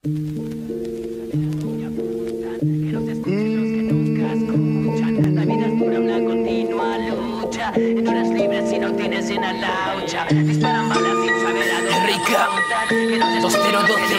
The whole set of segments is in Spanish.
La vida es pura, una continua lucha. En horas libres si no tienes en la laucha. Disparan balas sin saber a dónde Rica, apuntan. Que no se 2012,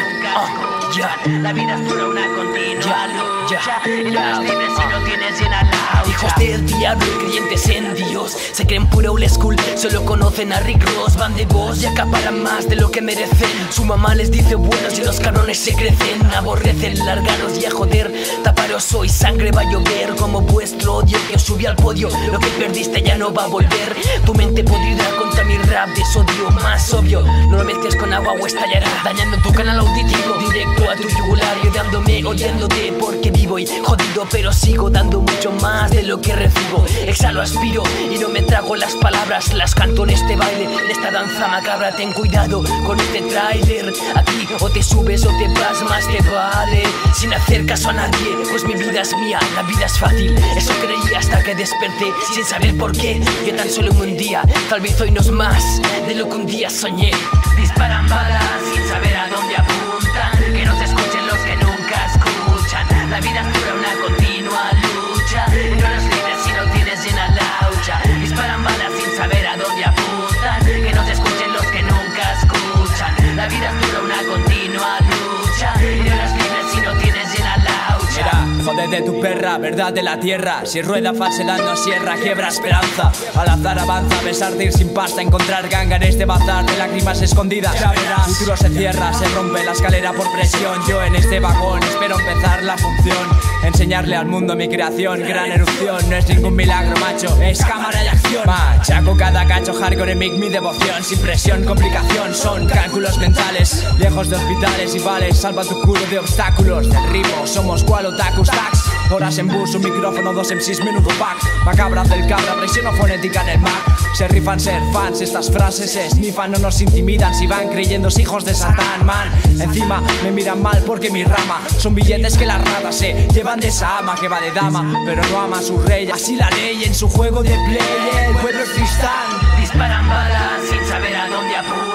ya. La vida es pura, una continua lucha. En horas libres si no tienes en la laucha. Hijos del diablo, creyentes en Dios, se creen pura old school, solo conocen a Rick Ross. Van de voz y acaparan más de lo que merecen. Su mamá les dice buenos y los cabrones se crecen. Aborrecen, largaros y a joder, taparos hoy, sangre va a llover como vuestro odio que os subió al podio. Lo que perdiste ya no va a volver. Tu mente podrida contra mi rap de sodio más obvio. No lo mezcles con agua o estallará, dañando tu canal auditivo, directo a tu yugular, ayudándome, odiándote porque vivo y jodido, pero sigo dando mucho más de lo que recibo. Exhalo, aspiro y no me trago las palabras, las canto en este baile, en esta danza macabra. Ten cuidado con este tráiler, aquí o te subes o te vas, más te vale. Sin hacer caso a nadie, pues mi vida es mía, la vida es fácil. Eso creí hasta que desperté, sin saber por qué. Yo tan solo un día, tal vez hoy no es más de lo que un día soñé. Disparan balas sin saber a dónde apuntan. Que no se escuchen los que nunca escuchan. La vida es pura, una continua lucha. En horas libres si no tienes en la laucha. Disparan balas sin saber a dónde apuntan. Que no se escuchen los que nunca escuchan. La vida es pura, una continua lucha. En horas libres si no tienes en la laucha. Mira, joder de tu perra, verdad de la tierra. Si rueda falsedad no sierra, quiebra esperanza. Al azar avanza, besarte ir sin pasta, encontrar ganga en este bazar de lágrimas escondidas. Ya verás, futuro se cierra, se rompe la escalera por presión. Yo en este vagón espero empezar la función, enseñarle al mundo mi creación. Gran erupción, no es ningún milagro, macho, es cámara de acción. Machaco cada cacho, hardcore en mi devoción. Sin presión, complicación, son cálculos mentales. Lejos de hospitales y vales, salva tu culo de obstáculos. Del ritmo, somos cual otakus tax. Horas en bus, un micrófono, 2 MCs, menudo pack. Macabras del cabra, presión o fonética en el Mac. Se rifan ser fans, estas frases se snifan, no nos intimidan si van creyéndose hijos de Satán, man. Encima me miran mal porque mi rama son billetes que las ratas se llevan de esa ama que va de dama, pero no ama a su rey. Así la ley en su juego de play, el pueblo es cristal. Disparan balas sin saber a dónde apuntan.